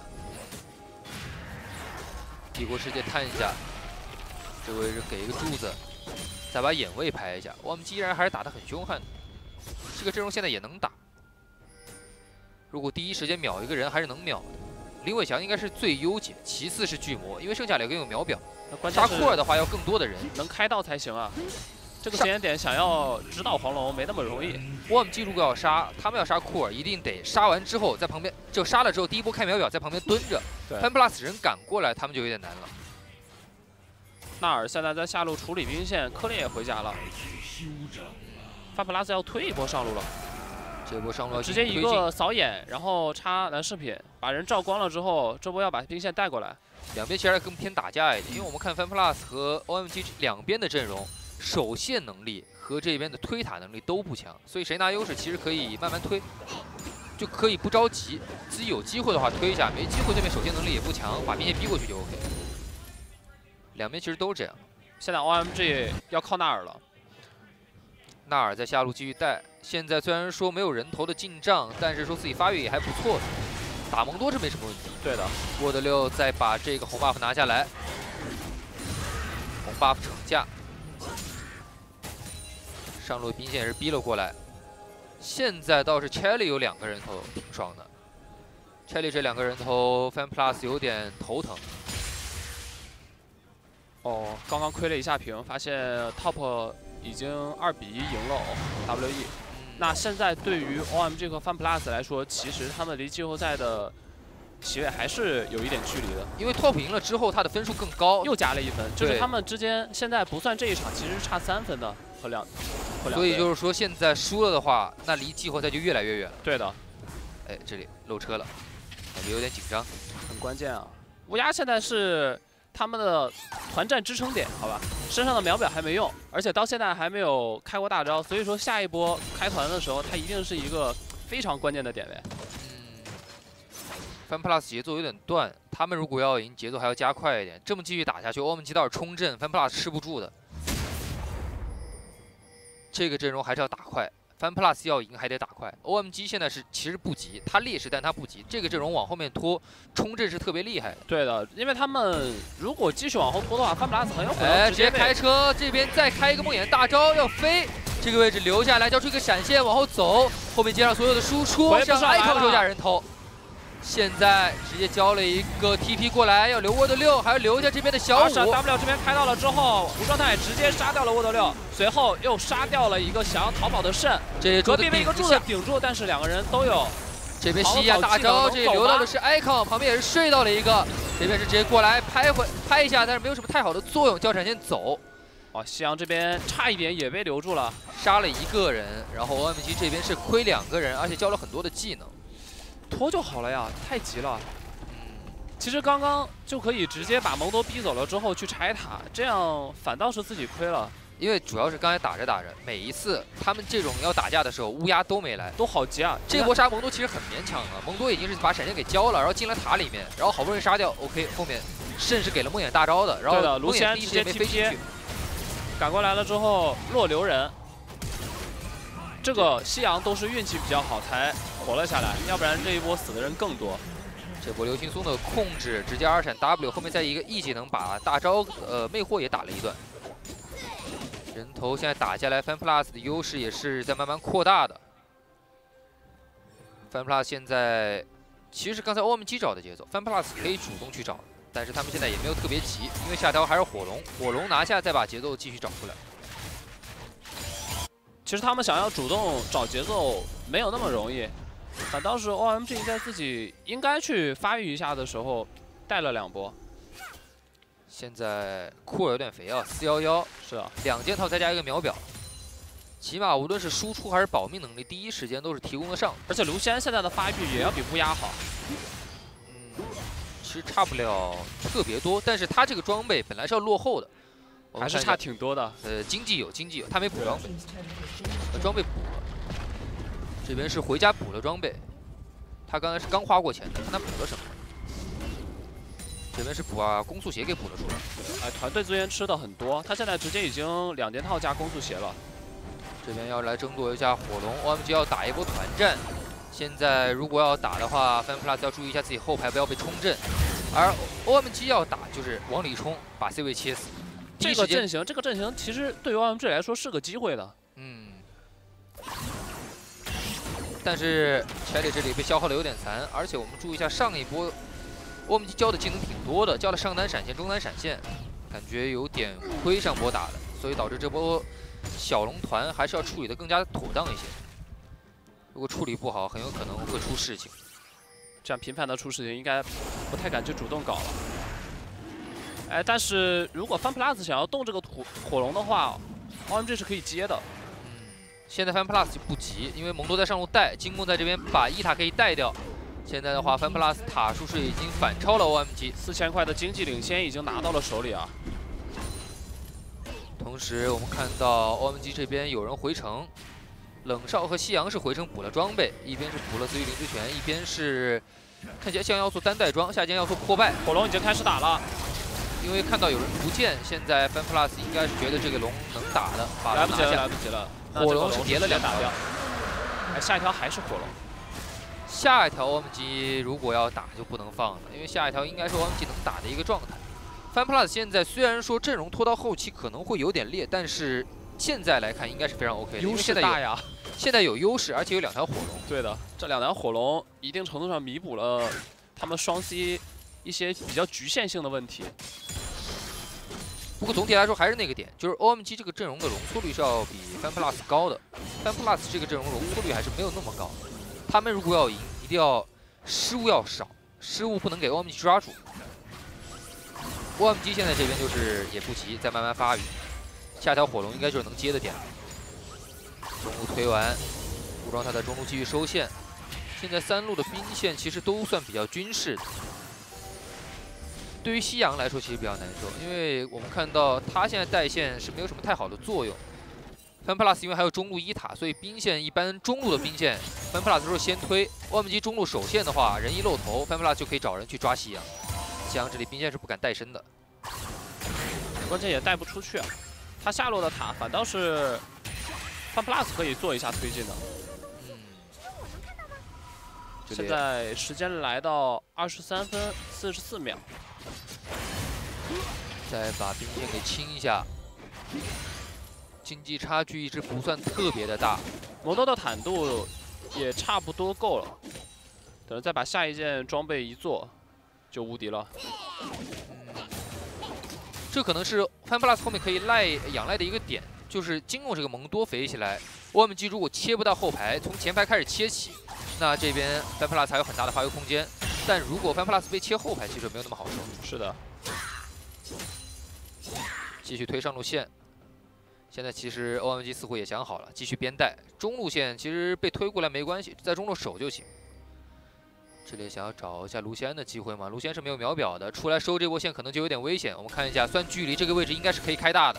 帝国世界探一下，这位是给一个柱子，再把眼位排一下。我们既然还是打得很凶悍，这个阵容现在也能打。如果第一时间秒一个人，还是能秒的。 林伟强应该是最优解，其次是巨魔，因为剩下2个有秒表。杀库尔的话要更多的人，
能开到才行啊。这个时间点想要指导黄龙没那么容易。
OMG如果要杀，他们要杀库尔，一定得杀完之后在旁边就杀了之后，第一波开秒表在旁边蹲着。FunPlus 人赶过来，他们就有点难了。
纳尔现在在下路处理兵线，科林也回家了。FunPlus 要推一波上路了。
这波上路
直接一个扫眼，然后插蓝饰品，把人照光了之后，这波要把兵线带过来。
两边其实更偏打架一点，因为我们看 FunPlus 和 OMG 两边的阵容，守线能力和这边的推塔能力都不强，所以谁拿优势其实可以慢慢推。 就可以不着急，自己有机会的话推一下，没机会对面守线能力也不强，把兵线逼过去就 OK。两边其实都是这样。
现在 OMG 要靠纳尔了，
纳尔在下路继续带。现在虽然说没有人头的进账，但是说自己发育也还不错的，打蒙多是没什么问题。
对的，
沃德六再把这个红 buff 拿下来，红 buff 惩驾，上路兵线也是逼了过来。现在倒是 Chelly 有2个人头挺爽的 ，Chelly 这2个人头 FanPlus 有点头疼。
哦，刚刚亏了一下屏，发现 Top 已经2比1赢了WE。那现在对于 OMG 和 FanPlus 来说，其实他们离季后赛的席位还是有一点距离的。
因为 Top 赢了之后，他的分数更高，
又加了1分，就是他们之间现在不算这一场，其实是差3分的和两
所以就是说，现在输了的话，那离季后赛就越来越远了。
对的。
哎，这里漏车了，感觉有点紧张，
很关键啊！乌鸦现在是他们的团战支撑点，好吧，身上的秒表还没用，而且到现在还没有开过大招，所以说下一波开团的时候，它一定是一个非常关键的点位。
FanPlus 节奏有点断，他们如果要赢，节奏还要加快一点。这么继续打下去，OMG 倒是冲阵 ，FanPlus 吃不住的。这个阵容还是要打快 ，FanPlus 要赢还得打快。OMG 现在是其实不急，他劣势但他不急，这个阵容往后面拖，冲阵是特别厉害的。
对的，因为他们如果继续往后拖的话，FanPlus 很有可能
直接开车，这边再开一个梦魇大招要飞，这个位置留下来，交出一个闪现往后走，后面接上所有的输出，向 icon 手下人头。现在直接交了一个 TP 过来，要留沃德六，还要留下这边的小五。
W 这边开到了之后，无状态直接杀掉了沃德六，随后又杀掉了一个想要逃跑的肾。
这
隔壁被一个柱子顶住，但是2个人都有。
这边西亚大招，这里留到的是 icon， 旁边也是睡到了一个，这边是直接过来拍一下，但是没有什么太好的作用，交闪现走。
哦，夕阳这边差一点也被留住了，
杀了1个人，然后 OMG 这边是亏2个人，而且交了很多的技能。
拖就好了呀，太急了。其实刚刚就可以直接把蒙多逼走了之后去拆塔，这样反倒是自己亏了。
因为主要是刚才打着打着，每一次他们这种要打架的时候，乌鸦都没来，
都好急啊。
这波杀蒙多其实很勉强啊，蒙多已经是把闪现给交了，然后进了塔里面，然后好不容易杀掉 ，OK， 后面甚至给了梦魇大招的，然后
卢锡安直接
没飞进去，
赶过来了之后落留人。这个夕阳都是运气比较好才活了下来，要不然这一波死的人更多。
这波刘青松的控制，直接2闪 W， 后面再一个 E 技能把大招魅惑也打了一段。人头现在打下来 ，FanPlus 的优势也是在慢慢扩大的。FanPlus 现在其实刚才 OMG 找的节奏 ，FanPlus 可以主动去找，但是他们现在也没有特别急，因为下条还是火龙，火龙拿下再把节奏继续找出来。
其实他们想要主动找节奏没有那么容易，反倒是 OMG 在自己应该去发育一下的时候带了2波。
现在库尔有点肥啊，411
是啊
，2件套再加一个秒表，起码无论是输出还是保命能力，第一时间都是提供得上。
而且卢锡安现在的发育也要比乌鸦好。
其实差不了特别多，但是他这个装备本来是要落后的。
还是差挺多的。
经济有，他没补装备，装备补了。这边是回家补了装备，他刚才是刚花过钱的，看他补了什么。这边是把攻速鞋给补了出来。
团队资源吃的很多，他现在直接已经2件套加攻速鞋了。
这边要来争夺一下火龙 ，OMG 要打一波团战。现在如果要打的话 ，FanPlus 要注意一下自己后排不要被冲阵，而 OMG 要打就是往里冲，把 C 位切死。
这个阵型其实对于 OMG 来说是个机会的。
但是 Chelly 这里被消耗的有点残，而且我们注意一下上一波 OMG 交的技能挺多的，交了上单闪现、中单闪现，感觉有点亏上波打的，所以导致这波小龙团还是要处理的更加妥当一些。如果处理不好，很有可能会出事情。
这样频繁的出事情，应该不太敢去主动搞了。但是如果 FanPlus 想要动这个火龙的话 ，OMG 是可以接的。
现在 FanPlus 就不急，因为蒙多在上路带，金梦在这边把1塔可以带掉。现在的话 ，FanPlus 塔数是已经反超了 OMG，4000
块的经济领先已经拿到了手里啊。
同时我们看到 OMG 这边有人回城， 冷少和夕阳是回城补了装备，一边是补了自愈灵之泉，一边是看起来像要做单带装，下件要做破败。
火龙已经开始打了，
因为看到有人不见，现在 FunPlus 应该是觉得这个龙能打的，把
来不及了，
拿下。
来不及了。
火龙是叠了2条，
打掉。哎，下一条还是火龙。
下一条 OMG 如果要打就不能放了，因为下一条应该是 OMG 能打的一个状态。FunPlus 现在虽然说阵容拖到后期可能会有点劣，但是现在来看应该是非常 OK 的，
优势大呀。
现在有优势，而且有2条火龙。
对的，这2条火龙一定程度上弥补了他们双 C 一些比较局限性的问题。
不过总体来说还是那个点，就是 OMG 这个阵容的容错率是要比 FunPlus 高的。FunPlus 这个阵容容错率还是没有那么高。他们如果要赢，一定要失误要少，失误不能给 OMG 抓住。OMG 现在这边就是也不急，在慢慢发育。下条火龙应该就是能接的点了。中路推完，武装他的中路继续收线。现在3路的兵线其实都算比较军事的。对于夕阳来说，其实比较难受，因为我们看到他现在带线是没有什么太好的作用。FunPlus 因为还有中路1塔，所以兵线一般中路的兵线 FunPlus 都是先推。OMG 中路守线的话，人一露头 ，FunPlus 就可以找人去抓夕阳。夕阳这里兵线是不敢带身的，
关键也带不出去啊。他下路的塔反倒是 FunPlus 可以做一下推进的。现在时间来到23分44秒，
再把兵线给清一下。经济差距一直不算特别的大，
摩托的坦度也差不多够了，等再把下一件装备一做，就无敌了。
这可能是 FunPlus 后面可以仰赖的一个点，就是经过这个蒙多肥起来 ，OMG 如果切不到后排，从前排开始切起，那这边 FunPlus 还有很大的发挥空间。但如果 FunPlus 被切后排，其实没有那么好受。
是的，
继续推上路线。现在其实 OMG 似乎也想好了，继续边带中路线，其实被推过来没关系，在中路守就行。这里想要找一下卢锡安的机会嘛？卢锡安是没有秒表的，出来收这波线可能就有点危险。我们看一下，算距离这个位置应该是可以开大的。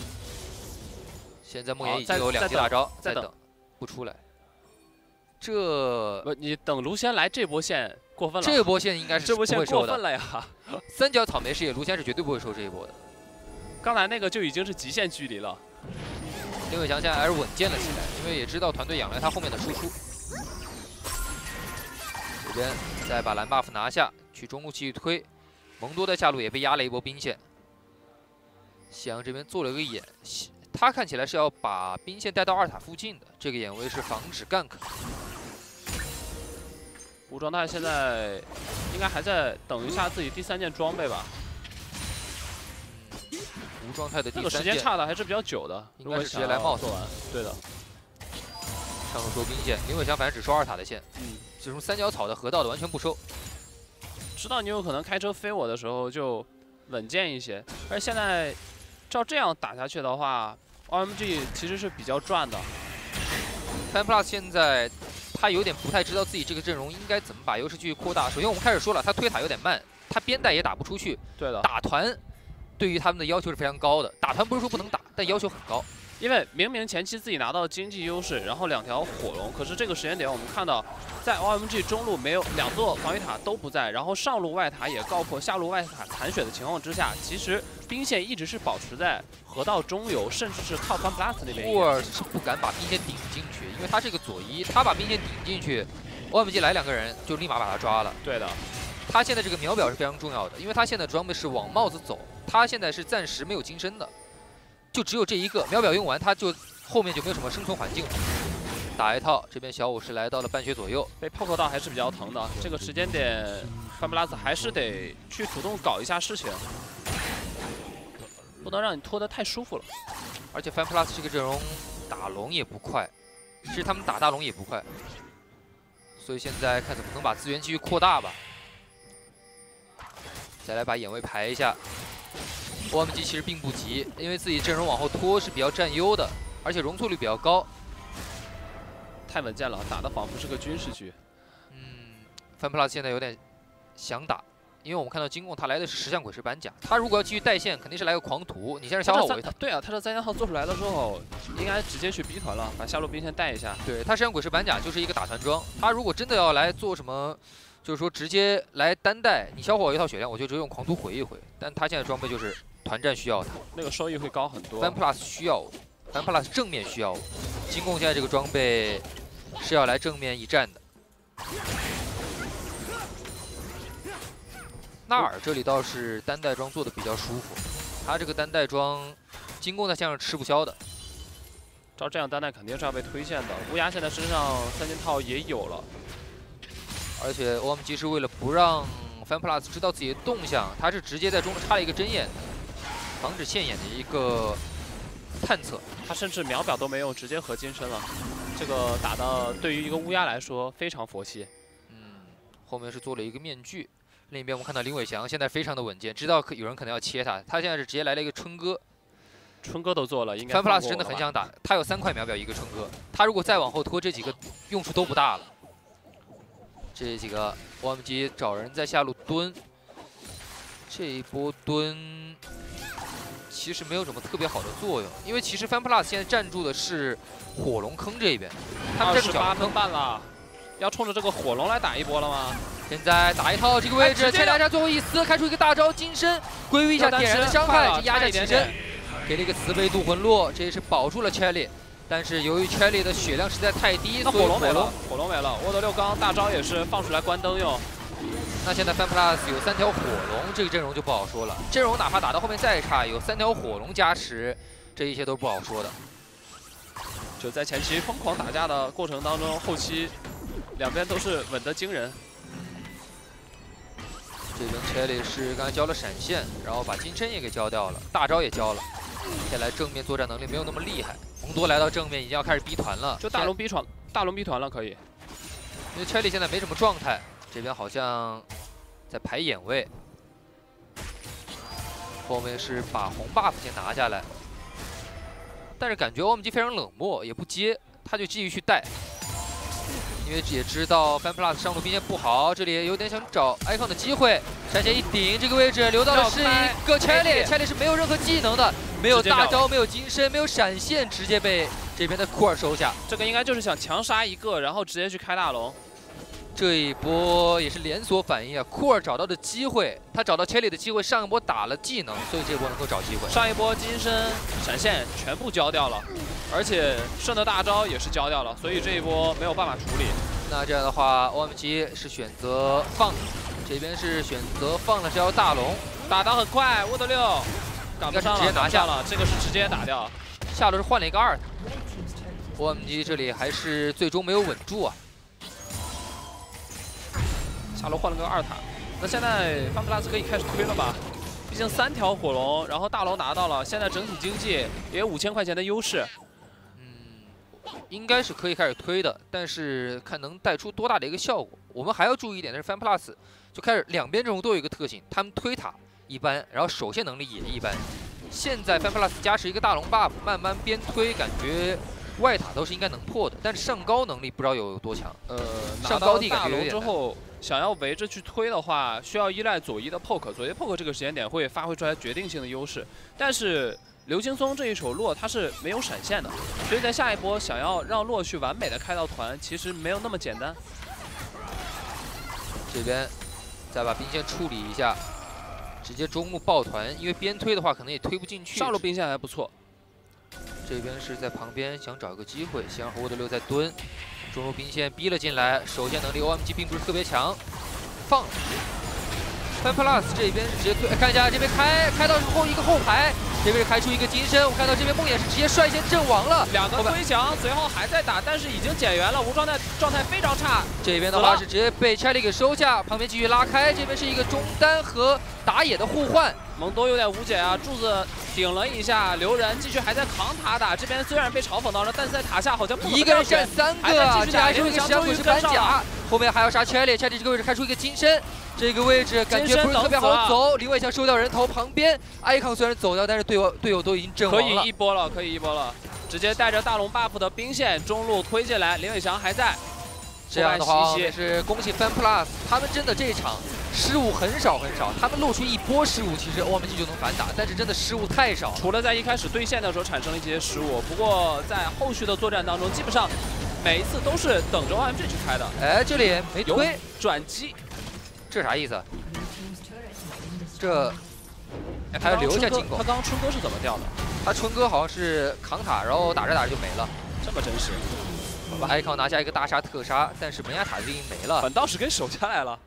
现在梦魇已经有2记大招，再等不出来。这
你等卢锡安来这波线过分了。
这波线应该是
这波线过分
的
了呀
！3角草莓视野，卢锡安是绝对不会收这一波的。
刚才那个就已经是极限距离了。
林伟翔现在还是稳健了起来，因为也知道团队仰赖他后面的输出。这边再把蓝 buff 拿下，去中路继续推。蒙多在下路也被压了一波兵线。夕阳这边做了一个眼，他看起来是要把兵线带到2塔附近的，这个眼位是防止 gank。
无状态现在应该还在等一下自己第3件装备吧。
无状态的第3件，
这个时间差的还是比较久的，
应该是直接来冒
做完。对的。
上路收兵线，林伟翔反正只收2塔的线，这种3角草的河道的完全不收。
知道你有可能开车飞我的时候就稳健一些，而现在照这样打下去的话 ，OMG 其实是比较赚的。
FunPlus 现在他有点不太知道自己这个阵容应该怎么把优势继续扩大。首先我们开始说了，他推塔有点慢，他边带也打不出去。
对的。
打团对于他们的要求是非常高的，打团不是说不能打，但要求很高。
因为明明前期自己拿到经济优势，然后2条火龙，可是这个时间点我们看到，在 OMG 中路没有2座防御塔都不在，然后上路外塔也告破，下路外塔残血的情况之下，其实兵线一直是保持在河道中游，甚至是靠 FunPlus 那边。
沃尔是不敢把兵线顶进去，因为他是个左一，他把兵线顶进去 ，OMG 来2个人就立马把他抓了。
对的。
他现在这个秒表是非常重要的，因为他现在装备是往帽子走，他现在是暂时没有金身的，就只有这一个秒表用完，他就后面就没有什么生存环境了。打一套，这边小武士来到了半血左右，
被poke到还是比较疼的。这个时间点 ，FunPlus 还是得去主动搞一下事情，不能让你拖得太舒服了。
而且 FunPlus 这个阵容打龙也不快，其实他们打大龙也不快，所以现在看怎么能把资源继续扩大吧。再来把眼位排一下 ，OMG 其实并不急，因为自己阵容往后拖是比较占优的，而且容错率比较高。
太稳健了，打的仿佛是个军事局。
FunPlus 现在有点想打， 因为我们看到金贡他来的是10项鬼石板甲，他如果要继续带线，肯定是来个狂徒。你现在消耗我一套。
对啊，他这3件套做出来的时候，应该直接去逼团了，把下路兵线带一下。
对他10项鬼石板甲就是一个打团装，他如果真的要来做什么，就是说直接来单带，你消耗我一套血量，我就直接用狂徒回一回。但他现在装备就是团战需要他，
那个收益会高很多。
FunPlus 需要我，FunPlus 正面需要我。金贡现在这个装备是要来正面一战的。纳尔这里倒是单带装做的比较舒服，他这个单带装，金贡在线上吃不消的。
照这样单带肯定是要被推线的。乌鸦现在身上3件套也有了，
而且 OMG 是为了不让 FunPlus 知道自己的动向，他是直接在中路插了一个针眼，防止线眼的一个探测。
他甚至秒表都没有，直接合金身了。这个打的对于一个乌鸦来说非常佛系。
后面是做了一个面具。另一边我们看到林伟翔现在非常的稳健，知道有人可能要切他，他现在是直接来了一个春哥。
春哥都做了，应该。
FunPlus 真的很想打，他有3块秒表一个春哥，他如果再往后拖，这几个用处都不大了。这几个 OMG 找人在下路蹲，这一波蹲其实没有什么特别好的作用，因为其实 FunPlus 现在站住的是火龙坑这边，他们站住
28分半了，要冲着这个火龙来打一波了吗？
现在打一套这个位置，切来杀最后一丝，开出一个大招金身，规避一下点燃的伤害，压下起身，给了一个慈悲渡魂落，这也是保住了 Cherry。但是由于 Cherry 的血量实在太低，
那火龙没了，火龙没了。沃德6刚大招也是放出来关灯用。
那现在 FunPlus 有3条火龙，这个阵容就不好说了。阵容哪怕打到后面再差，有3条火龙加持，这一切都不好说的。
就在前期疯狂打架的过程当中，后期两边都是稳得惊人。
这边 Cherry 是刚才交了闪现，然后把金身也给交掉了，大招也交了。现在正面作战能力没有那么厉害，蒙多来到正面已经要开始逼团了，
就大龙逼团了可以。
因为 Cherry 现在没什么状态，这边好像在排眼位，后面是把红 buff 先拿下来，但是感觉 OMG 非常冷漠，也不接，他就继续去带。因为也知道 FunPlus 上路兵线不好，这里有点想找 icon 的机会，闪现一顶，这个位置留到的是一个 Cherry 是没有任何技能的，没有大招，没有金身，没有闪现，直接被这边的库尔收下。
这个应该就是想强杀一个，然后直接去开大龙。
这一波也是连锁反应啊！库尔找到的机会，他找到 Cherry 的机会，上一波打了技能，所以这波能够找机会。
上一波金身、闪现全部交掉了，而且圣的大招也是交掉了，所以这一波没有办法处理。
那这样的话 ，OMG 是选择放，这边是选择放了这条大龙，
打得很快，沃德6赶不上了，
直接拿下
了，这个是直接打掉。
下路是换了一个2塔 ，OMG 这里还是最终没有稳住啊。
下路换了个2塔，那现在 FunPlus 可以开始推了吧？毕竟3条火龙，然后大龙拿到了，现在整体经济也有5000块钱的优势。
应该是可以开始推的，但是看能带出多大的一个效果。我们还要注意一点的是 FunPlus 就开始两边阵容都有一个特性，他们推塔一般，然后守线能力也一般。现在 FunPlus 加持一个大龙 buff， 慢慢边推，感觉外塔都是应该能破的，但是上高能力不知道有多强。上高地感觉有点难。
之后想要围着去推的话，需要依赖左一的 poke， 左一 poke 这个时间点会发挥出来决定性的优势，但是刘青松这一手洛他是没有闪现的，所以在下一波想要让洛去完美的开到团，其实没有那么简单。
这边再把兵线处理一下，直接中路抱团，因为边推的话可能也推不进去。
上路兵线还不错，
这边是在旁边想找一个机会，先让沃德6在蹲，中路兵线逼了进来，守线能力 OMG 并不是特别强，放。FunPlus 这边是直接推，看一下这边开到后一个后排，这边是开出一个金身，我看到这边梦魇是直接率先阵亡了，
两个推墙，随后还在打，但是已经减员了，无状态非常差。
这边的话是直接被 Cherry 给收下，旁边继续拉开，这边是一个中单和打野的互换。
蒙多有点无解啊，柱子顶了一下，刘人继续还在扛塔打，这边虽然被嘲讽到了，但是在塔下好像不
一个人占3个，这还是一个小鬼是板甲，后面还要杀 Cherry 这个位置开出一个金身。这个位置感觉不是特别好走，林伟强收掉人头，旁边 icon 虽然走掉，但是队友都已经阵亡了，
可以一波了，直接带着大龙 buff 的兵线中路推进来，林伟强还在。
这样的话也是恭喜 FunPlus，他们真的这一场失误很少很少，他们露出一波失误，其实 OMG 就能反打，但是真的失误太少。
除了在一开始对线的时候产生了一些失误，不过在后续的作战当中，基本上每一次都是等着 OMG 去开的。
哎，这里没推
转机，
这啥意思？这还要留下进攻。
他刚刚春哥是怎么掉的？
他春哥好像是扛塔，然后打着打着就没了，
这么真实。
ICON拿下一个大杀特杀，但是门牙塔已经没了。
反倒是给守下来了。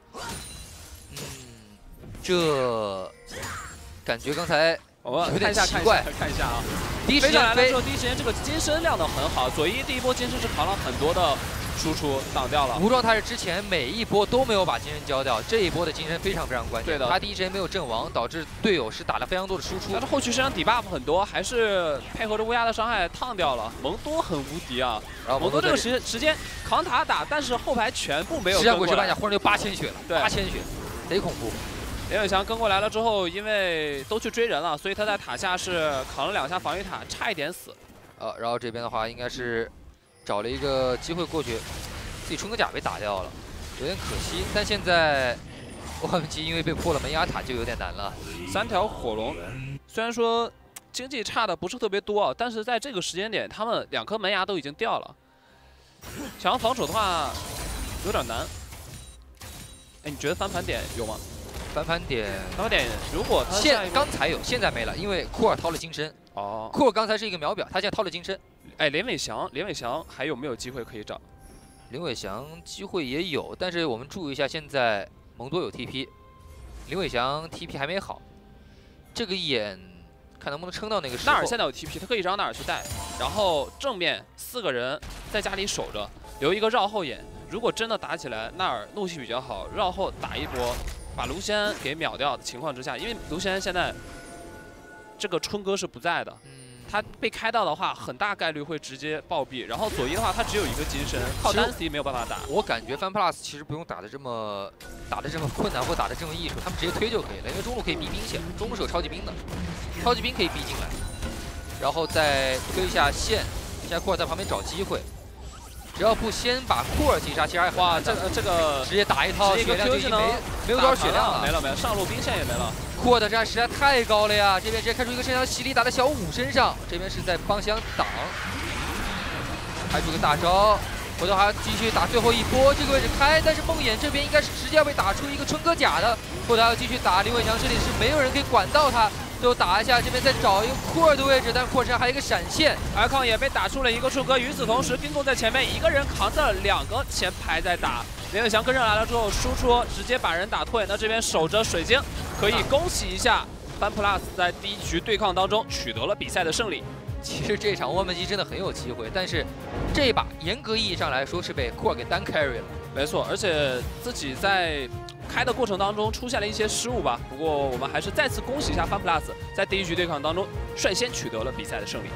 这感觉刚才
我们
有点奇怪。
看一下啊，
第一时间
飞上来的时候，第一时间这个金身亮得很好。左一第一波金身是扛了很多的输出挡掉了。
无状态是之前每一波都没有把金身交掉，这一波的金身非常非常关键。
对的，
他第一时间没有阵亡，导致队友是打了非常多的输出。
但是后续身上底 buff 很多，还是配合着乌鸦的伤害烫掉了。蒙多很无敌啊，然后蒙多这个时间扛塔打，但是后排全部没有。
实战鬼师半甲忽然就8000血了，
对
，8000血，贼恐怖。
连伟翔跟过来了之后，因为都去追人了，所以他在塔下是扛了2下防御塔，差一点死。
然后这边的话应该是找了一个机会过去，自己春哥甲被打掉了，有点可惜。但现在OMG因为被破了门牙塔就有点难了。
3条火龙，虽然说经济差的不是特别多，但是在这个时间点，他们2颗门牙都已经掉了，想要防守的话有点难。哎，你觉得翻盘点有吗？
翻盘点，
如果他
刚才有，现在没了，因为库尔掏了金身。
哦，
库尔刚才是一个秒表，他现在掏了金身。
哎，连伟翔还有没有机会可以找？
林伟翔机会也有，但是我们注意一下，现在蒙多有 TP， 林伟翔 TP 还没好，这个眼看能不能撑到那个时候。
纳尔现在有 TP， 他可以让纳尔去带，然后正面4个人在家里守着，留一个绕后眼。如果真的打起来，纳尔怒气比较好，绕后打一波。 把卢锡安给秒掉的情况之下，因为卢锡安现在这个春哥是不在的，他被开到的话，很大概率会直接暴毙。然后左一的话，他只有一个金身，靠单 C 没有办法打。
我感觉FunPlus 其实不用打的这么困难或打的这么艺术，他们直接推就可以了，因为中路可以逼兵线，中路是有超级兵的，超级兵可以逼进来，然后再推一下线，现在库尔在旁边找机会。 只要不先把库尔击杀，其实还
哇，这个
直接打一套，血量就已经没有多少血量了，
没了，上路兵线也没了。
库尔的战实在太高了呀！这边直接开出一个身上洗礼，打在小五身上，这边是在帮想挡，开出个大招，回头还要继续打最后一波，这个位置开，但是梦魇这边应该是直接要被打出一个春哥甲的，回头还要继续打林伟翔，这里是没有人可以管到他。 最后打一下，这边再找一个库尔的位置，但是库尔身上还有一个闪现
，ICON也被打出了一个春哥。与此同时，冰贡在前面一个人扛着2个前排在打。连伟翔跟上来了之后，输出直接把人打退。那这边守着水晶，可以恭喜一下FunPlus在第1局对抗当中取得了比赛的胜利。
其实这场OMG真的很有机会，但是这一把严格意义上来说是被库尔给单 carry 了。
没错，而且自己在 开的过程当中出现了一些失误吧，不过我们还是再次恭喜一下FunPlus在第1局对抗当中率先取得了比赛的胜利。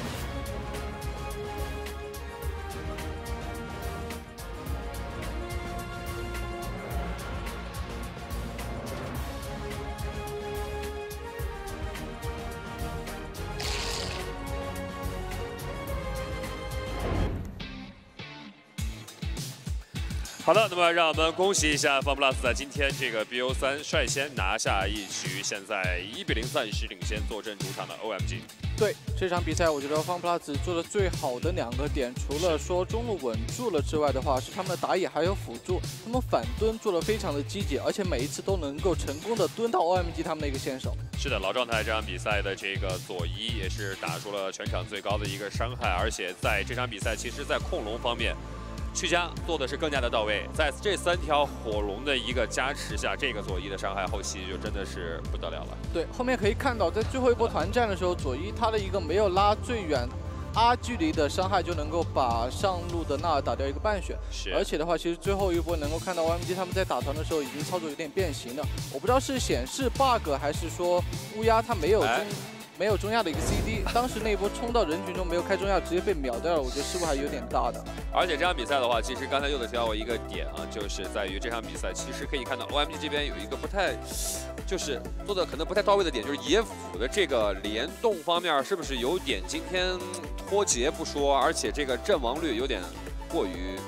好的，那么让我们恭喜一下FunPlus在今天这个 BO3率先拿下1局，现在1比0暂时领先坐镇主场的 OMG。
对这场比赛，我觉得FunPlus做的最好的2个点，除了说中路稳住了之外的话，是他们的打野还有辅助，他们反蹲做的非常的积极，而且每一次都能够成功的蹲到 OMG 他们的一个先手。
是的，老状态这场比赛的这个左一也是打出了全场最高的一个伤害，而且在这场比赛，其实在控龙方面， 曲家做的是更加的到位，在这3条火龙的一个加持下，这个左一的伤害后期就真的是不得了了。
对，后面可以看到，在最后一波团战的时候，左一他的一个没有拉最远 R 距离的伤害就能够把上路的纳尔打掉一个半血。
是，
而且的话，其实最后一波能够看到 OMG 他们在打团的时候已经操作有点变形了，我不知道是显示 bug 还是说乌鸦他没有中亚的一个 CD， 当时那一波冲到人群中没有开中亚，直接被秒掉了，我觉得失误还有点大的。
而且这场比赛的话，其实刚才柚子提到过一个点啊，就是在于这场比赛其实可以看到 OMG 这边有一个不太，就是做的可能不太到位的点，就是野辅的这个联动方面是不是有点今天脱节不说，而且这个阵亡率有点过于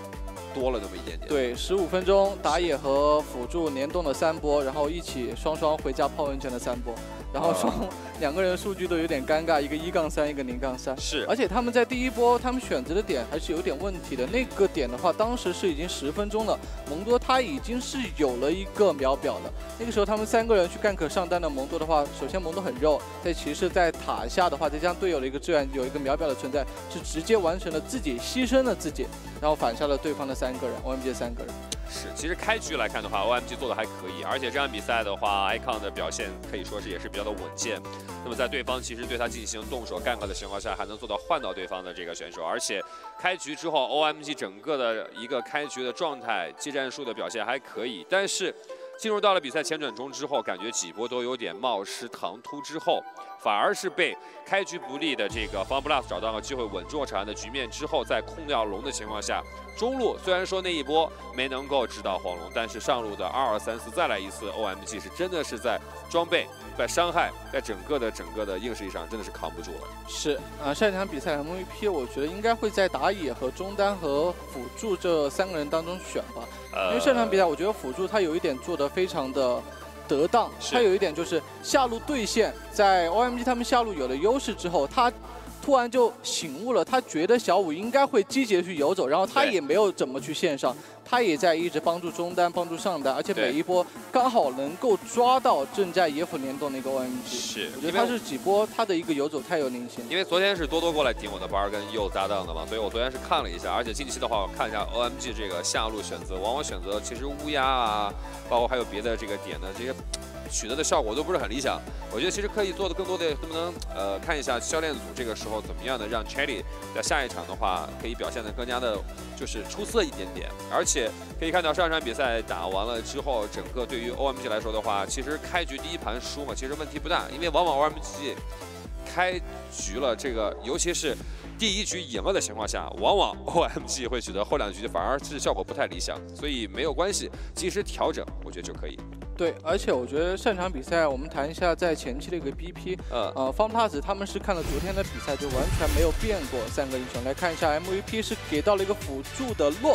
多了那么一点点。
对，15分钟打野和辅助联动的3波，然后一起双回家泡温泉的3波，然后两个人数据都有点尴尬，一个1-3，一个0-3。
是，
而且他们在第一波他们选择的点还是有点问题的。那个点的话，当时是已经10分钟了，蒙多他已经是有了一个秒表了。那个时候他们3个人去干可上单的蒙多的话，首先蒙多很肉，再其次在塔下的话，再加上队友的一个支援，有一个秒表的存在，是直接完成了自己，牺牲了自己，然后反杀了对方的3个人 ，OMG 的3个人。
是，其实开局来看的话 ，OMG 做的还可以，而且这场比赛的话 ，icon 的表现可以说是也是比较的稳健。那么在对方其实对他进行动手 gank 的情况下，还能做到换到对方的这个选手，而且开局之后 ，OMG 整个的一个开局的状态、技战术的表现还可以，但是进入到了比赛前转中之后，感觉几波都有点冒失唐突之后，反而是被开局不利的这个 FunPlus 找到了机会稳坐场的局面之后，在控掉龙的情况下，中路虽然说那一波没能够直捣黄龙，但是上路的2234再来一次 OMG 是真的是在装备、在伤害、在整个的硬实力上真的是扛不住了。
是上一场比赛 MVP 我觉得应该会在打野和中单和辅助这3个人当中选吧，因为上场比赛我觉得辅助他有一点做得非常的得当，他有一点就是下路对线，在 OMG 他们下路有了优势之后，他突然就醒悟了，他觉得小五应该会积极的去游走，然后他也没有怎么去线上，他也在一直帮助中单、帮助上单，而且每一波刚好能够抓到正在野辅联动的一个 OMG。
是，
我觉得他是几波他的一个游走太有灵性。
因为昨天是多多过来顶我的班跟右搭档的嘛，所以我昨天是看了一下，而且近期的话，我看一下 OMG 这个下路选择，往往选择其实乌鸦啊，包括还有别的这个点的这些。取得的效果都不是很理想，我觉得其实可以做的更多的，能不能看一下教练组这个时候怎么样的让 Cherry 在下一场的话可以表现得更加的，就是出色一点点。而且可以看到上一场比赛打完了之后，整个对于 OMG 来说的话，其实开局第一盘输嘛，其实问题不大，因为往往 OMG 开局了这个，尤其是第一局赢了的情况下，往往 OMG 会取得后2局反而是效果不太理想，所以没有关系，及时调整，我觉得就可以。
对，而且我觉得上场比赛我们谈一下在前期的一个 BP，FunPlus 他们是看了昨天的比赛就完全没有变过3个英雄，来看一下 MVP 是给到了一个辅助的洛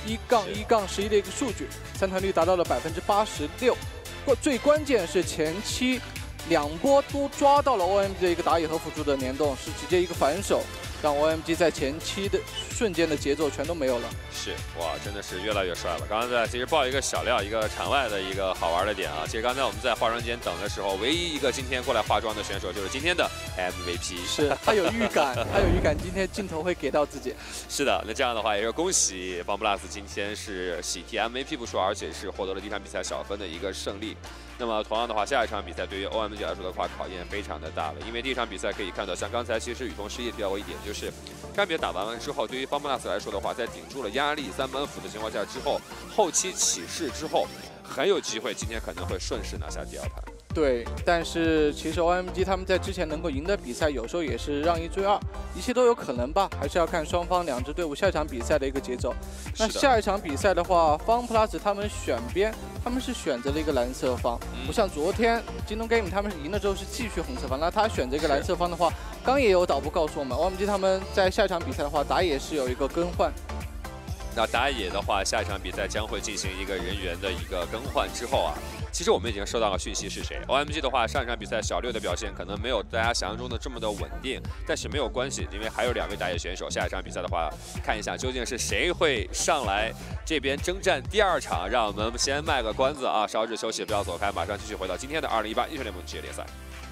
1-1-11的一个数据，3团率达到了86%，最关键是前期2波都抓到了 OMG 的一个打野和辅助的联动，是直接一个反手，让 OMG 在前期的瞬间的节奏全都没有了。
是，哇，真的是越来越帅了。刚才其实爆一个小料，一个场外的一个好玩的点啊。其实刚才我们在化妆间等的时候，唯一一个今天过来化妆的选手就是今天的 MVP。
是，他有预感，他有预感今天镜头会给到自己。
是的，那这样的话也是恭喜 FunPlus 今天是喜提 MVP 不说，而且是获得了第一场比赛小分的一个胜利。那么同样的话，下一场比赛对于 OMG 来说的话，考验非常的大了，因为第一场比赛可以看到，像刚才其实雨桐师也提到过一点，就是这场比赛打完了之后，对于 FunPlus 来说的话，在顶住了压力3板斧的情况下之后，后期起势之后，很有机会今天可能会顺势拿下第2盘。
对，但是其实 OMG 他们在之前能够赢的比赛，有时候也是让1追2，一切都有可能吧，还是要看双方2支队伍下一场比赛的一个节奏。那下一场比赛的话 ，FunPlus 他们选边，他们是选择了一个蓝色方，不像昨天京东 Game 他们是赢了之后是继续红色方，那他选择一个蓝色方的话，刚也有导播告诉我们 ，OMG 他们在下一场比赛的话，打野是有一个更换。
那打野的话，下一场比赛将会进行一个人员的一个更换之后啊，其实我们已经收到了讯息是谁。OMG 的话，上一场比赛小6的表现可能没有大家想象中的这么的稳定，但是没有关系，因为还有2位打野选手。下一场比赛的话，看一下究竟是谁会上来这边征战第2场。让我们先卖个关子啊，稍事休息，不要走开，马上继续回到今天的2018英雄联盟职业联赛。